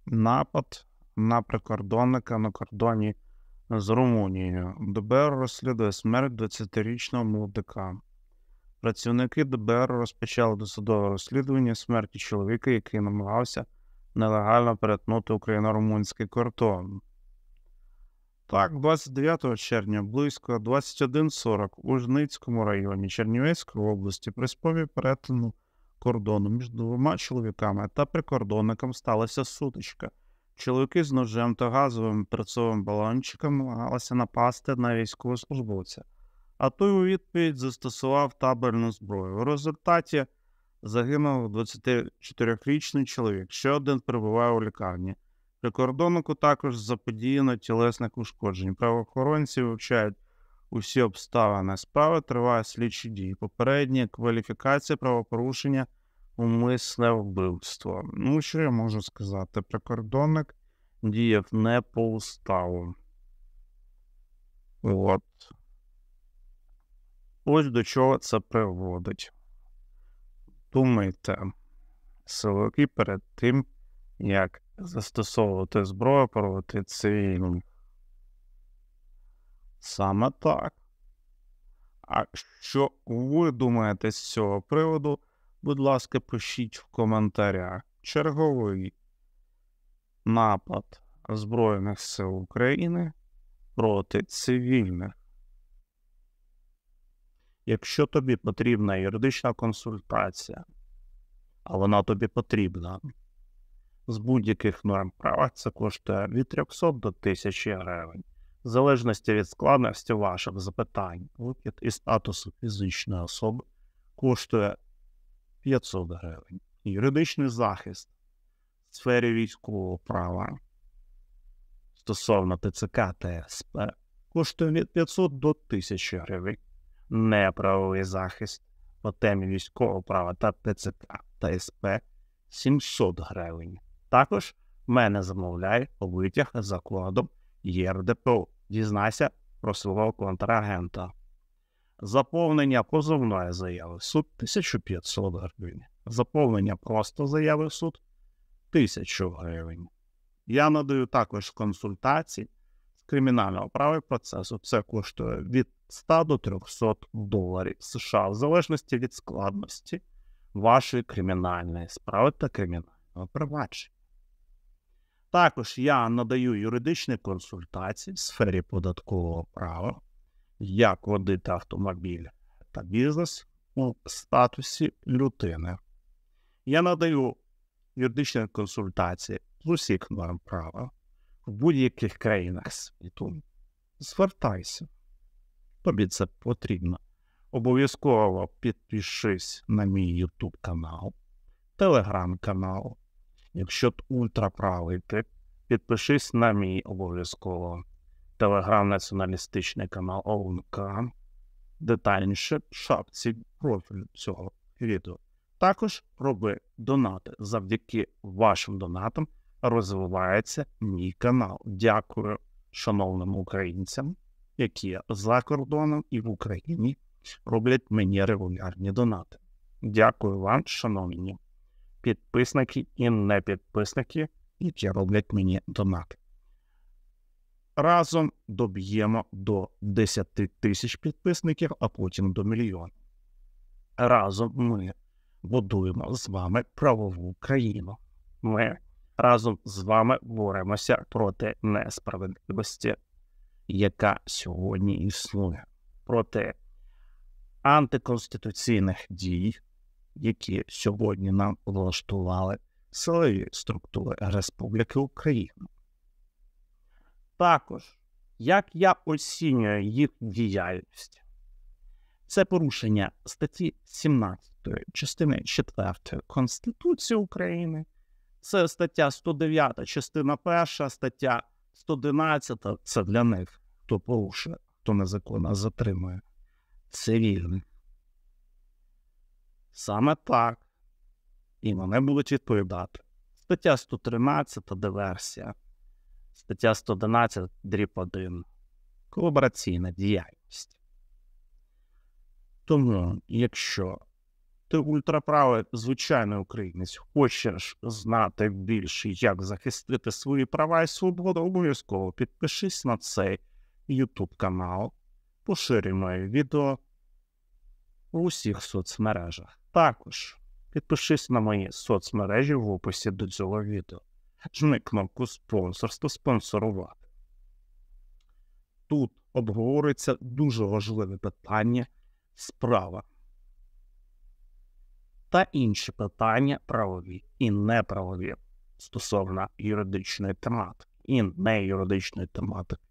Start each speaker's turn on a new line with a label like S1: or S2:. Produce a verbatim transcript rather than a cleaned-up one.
S1: Напад на прикордонника на кордоні з Румунією. Д Б Р розслідує смерть двадцятирічного молодика. Працівники Д Б Р розпочали досудове розслідування смерті чоловіка, який намагався нелегально перетнути україно-румунський кордон. Так, двадцять дев'ятого червня близько двадцять один сорок у Жницькому районі Чернівецької області при спробі перетину кордону між двома чоловіками та прикордонником сталася сутичка. Чоловіки з ножем та газовим перцовим балончиком намагалися напасти на військовослужбовця, а той у відповідь застосував табельну зброю. У результаті загинув двадцятичотирирічний чоловік, ще один перебуває у лікарні. Прикордоннику також заподіяно тілесних ушкоджень. Правоохоронці вивчають усі обставини справи, триває слідчі дії. Попередня кваліфікація правопорушення – умисне вбивство. Ну, що я можу сказати? Прикордонник діяв не по уставу. От. Ось до чого це приводить. Думайте, силовики перед тим, як застосовувати зброю проти цивільних. Саме так. А що ви думаєте з цього приводу? Будь ласка, пишіть в коментарях. Черговий напад Збройних сил України проти цивільних. Якщо тобі потрібна юридична консультація, а вона тобі потрібна, з будь-яких норм права це коштує від трьохсот до тисячі гривень. В залежності від складності ваших запитань, вихід і статусу фізичної особи коштує п'ятсот гривень. Юридичний захист в сфері військового права стосовно Т Ц К та С П коштує від п'ятсот до тисячі гривень. Неправовий захист по темі військового права та Т Ц К та С П сімсот гривень. Також в мене замовляє витяг за кодом Є Р Д П У. Дізнайся про свого контрагента. Заповнення позовної заяви в суд – тисяча п'ятсот гривень. Заповнення просто заяви в суд – тисячу гривень. Я надаю також консультації з кримінального права і процесу. Це коштує від ста до трьохсот доларів США в залежності від складності вашої кримінальної справи та кримінального провадження. Також я надаю юридичні консультації в сфері податкового права, як водити автомобіль та бізнес у статусі людини. Я надаю юридичні консультації з усіх норм права в будь-яких країнах світу. Звертайся. Тобі це потрібно. Обов'язково підпишись на мій YouTube канал, Telegram-канал. Якщо ти ультраправий тип, підпишись на мій обов'язково телеграм-націоналістичний канал О Н К. Детальніше в шапці профілю цього відео. Також роби донати. Завдяки вашим донатам розвивається мій канал. Дякую шановним українцям, які за кордоном і в Україні роблять мені регулярні донати. Дякую вам, шановні підписники і непідписники, які роблять мені донати. Разом доб'ємо до десяти тисяч підписників, а потім до мільйона. Разом ми будуємо з вами правову країну. Ми разом з вами боремося проти несправедливості, яка сьогодні існує. Проти антиконституційних дій, які сьогодні нам влаштували силові структури Республіки Україна. Також, як я оцінюю їх діяльність, це порушення статті сімнадцятої частини четвертої Конституції України, це стаття сто дев'ята, частина перша, стаття сто одинадцята, це для них, хто порушує, хто незаконно затримує цивільних. Саме так. І вони будуть відповідати. Стаття сто тринадцята, диверсія. Стаття сто одинадцята, дріб один. Колабораційна діяльність. Тому, якщо Ти ультраправий звичайний українець, хочеш знати більше, як захистити свої права і свободу, обов'язково підпишись на цей YouTube канал, поширюй моє відео у всіх соцмережах. Також підпишись на мої соцмережі в описі до цього відео. Жми кнопку спонсорство, спонсорувати. Тут обговорюється дуже важливе питання справа та інші питання правові і неправові стосовно юридичної тематики і неюридичної тематики.